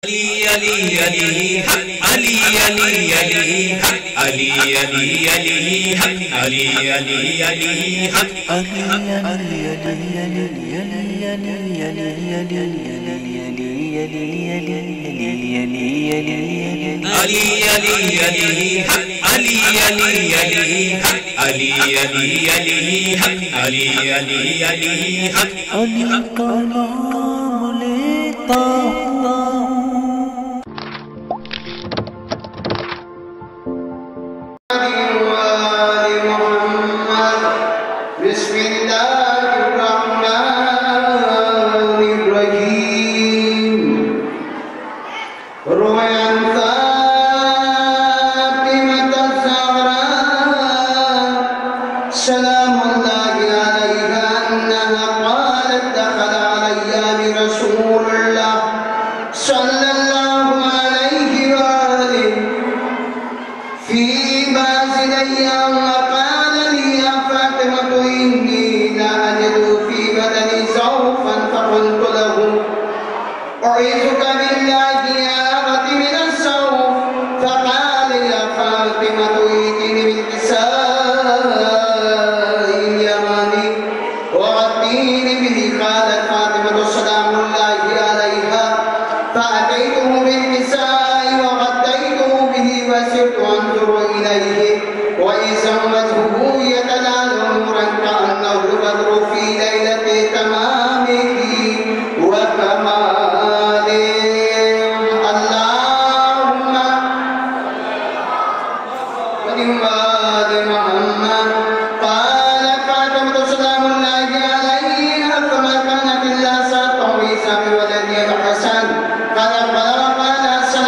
قال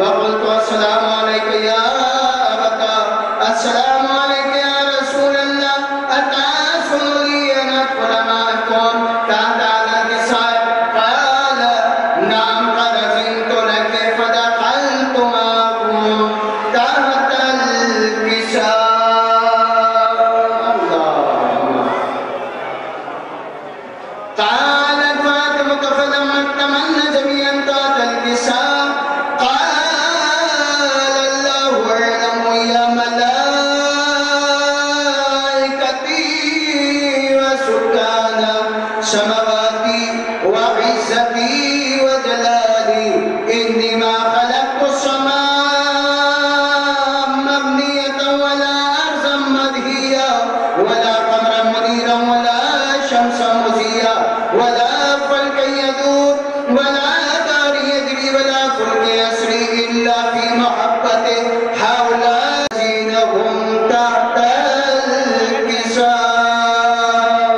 وقلت السلام عليك يا أبتا السلام عليك يا رسول الله أتأذن لي أن أدخل معكم تحت هذا الكساء؟ قال نعم قد أذنت لك فدخلت معكم تحت الكساء. قالت فاطمة فلما اكتملنا جميعا تحت الكساء قال الله أعلم يا ملائكتي وسكان سماواتي وعزتي وجلالي إني ما خلقت السماء مبنية ولا أرضا مدهية ولا قمرا منيرا ولا شمسا مزيا ولا فلكا يدور ولا دار يجري ولا فلك يسري إلا في محبته حول الذين هم تحت الكساء.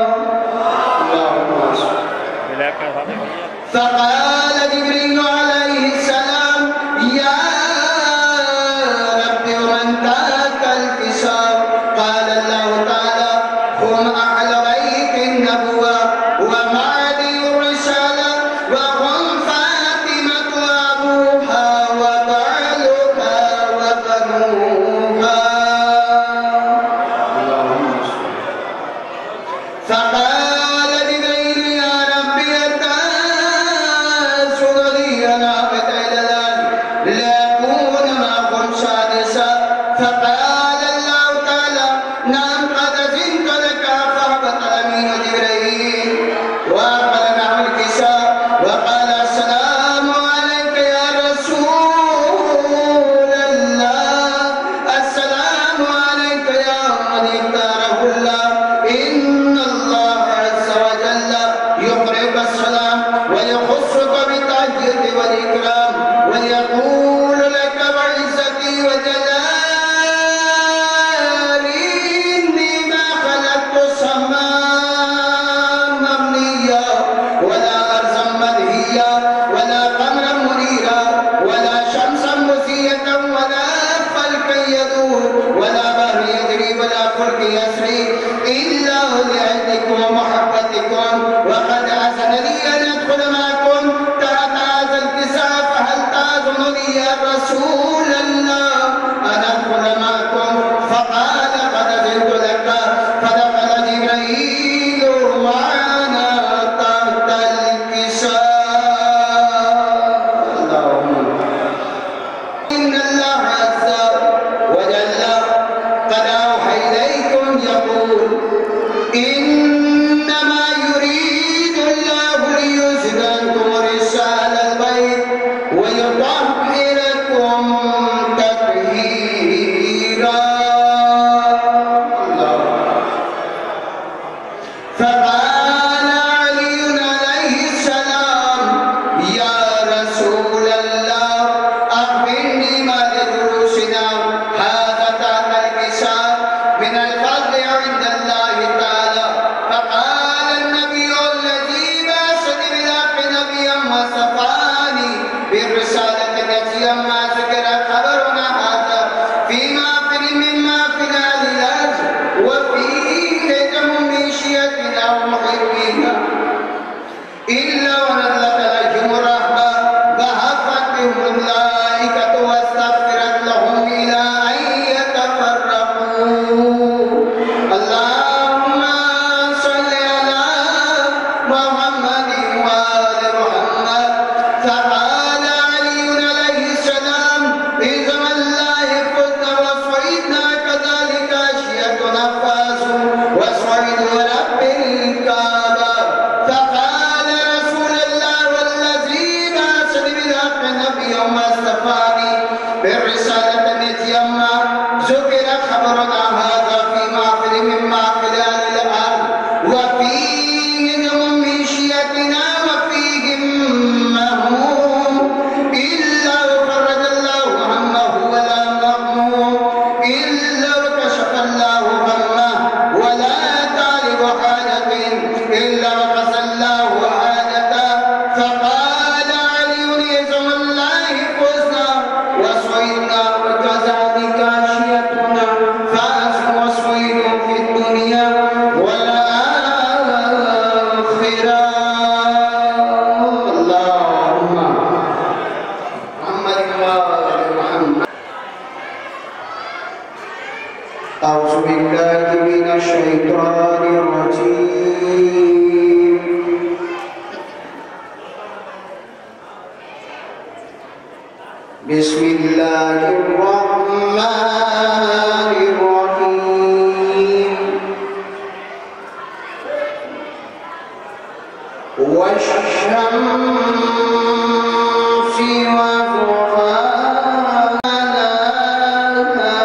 فقال جبريل عليه السلام يا رب ومن تحت الكساء؟ قال الله تعالى هم أهل بيت النبوة ومعدن الرسالة وهم فاطمة وأبوها وبعلها وبنوها. فقال جبريل يا رب أتأذن لي أن أعبد إلى الآن لأكون معكم سادسا؟ فقال الله تعالى نعم قد أذنت لك فهبط الأمين جبريل وأقبل معه الكساء وقال السلام عليك يا رسول الله السلام عليك يا من اختاره الله إن الله عز وجل يقرئك السلام ويخصك بالتعجيل والإكرام ويقول لك وعزتي وجلالي إني ما خلقت السماء مبنية ولا أرضا مدهية ولا قمرا منيرا ولا شمسا مزية ولا فلكا يدور ولا بحر يجري ولا فلك يسري إلا لعلمكم ومحبتكم وقد أذن لي أن أدخل معكم تحت هذا الكساء فهل تأذن لي يا رسول الله أن أدخل معكم؟ فقال قد أذنت لك. فدخل جبريل معنا تحت الكساء. اللهم إن الله عز وجل قد أوحى إليكم يقول إنما يريد الله ليذهب عنكم رجال البيت ويطهركم تطهيرا. فقال علي عليه السلام يا رسول الله أخبرني ما لدروسنا هذا تحت الكساء من الفضل عند الله تعالى. فقال النبي الذي بعثني بالحق نبيا وصفاني بالرسالة التي ما ذكر خبرنا هذا في محفل من محفل أهل الأرض وفيه نجم من شيعتنا ومحبينا إلا ونزلت عليهم الرحمة وهفت بهم الملائكة واستغفرت لهم إلى أن يتفرقوا. اللهم صل على محمد وآل محمد. فقال علي عليه السلام إذا الله فزنا وصعدنا كذلك أشياء نفاس وصعد رب الكعبة. فقال رسول الله والذي بعثني بالحق نبيا واصطفاني بالرسالة التي أما ذكر خبرنا هذا في محفل من محفل أهل الأرض وفيه نجم من شيعتنا وفيهم مهموم إلا وفرج الله همه ولا مغموم إلا وكشف الله غمه ولا طالب حاجة إلا وقضى الله حاجته. فقال علي إذا والله فزنا آل محمد. أعوذ بالله من الشيطان الرجيم. بسم الله الرحمن الرحيم. والشمس وضحاها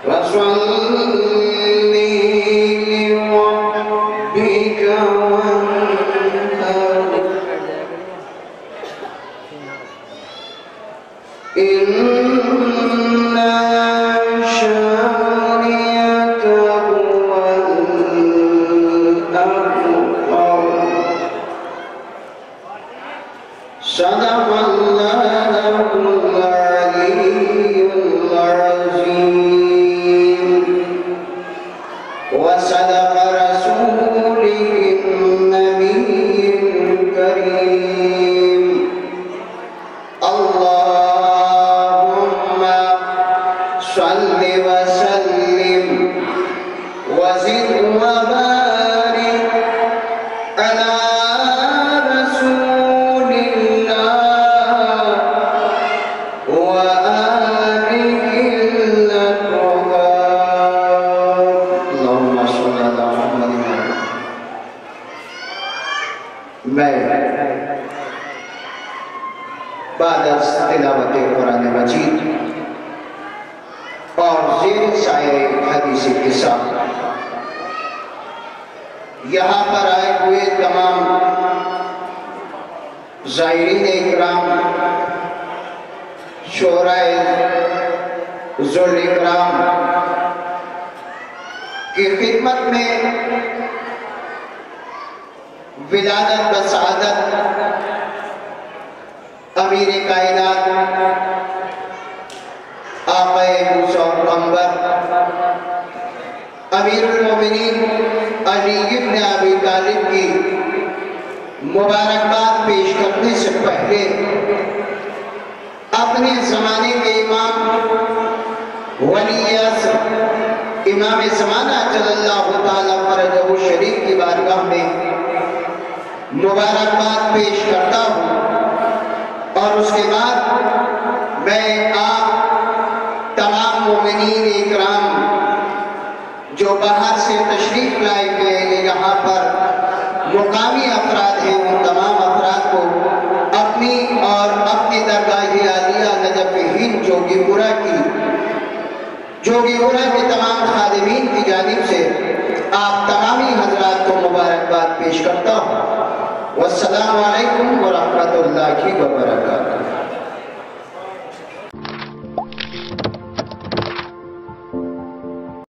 तिलावत-ए-कुरान मजीद और ज़ेर साए हदीस किस्सा यहाँ पर आए हुए तमाम ज़ायरीन इकराम, शोराए ज़ुल इकराम की खिदमत में विलादत बसादत अमीर कायनात आक़ाए मूसा और पैगंबर अमीरुल मोमिनीन अली इब्न अबी तालिब की मुबारकबाद पेश करने से पहले अपने ज़माने के इमाम वली-ए-असर इमाम ज़माना सल्लल्लाहु तआला फरजहु शरीफ की बारगाह में मुबारकबाद पेश करता हूँ और उसके बाद मैं आप तमाम मोमिनीन इकराम जो बाहर से तशरीफ लाए हुए हैं, यहाँ पर मुकामी अफराद हैं, उन तमाम अफराद को अपनी और अपनी दरगाह आलिया नजफ़-ए-हिंद जोगीपुरा के तमाम खादिमीन की जानिब से आप तमामी हजरात को मुबारकबाद पेश करता हूँ। वस्सलामु अलैकुम व रहमतुल्लाहि व बरकातुहू।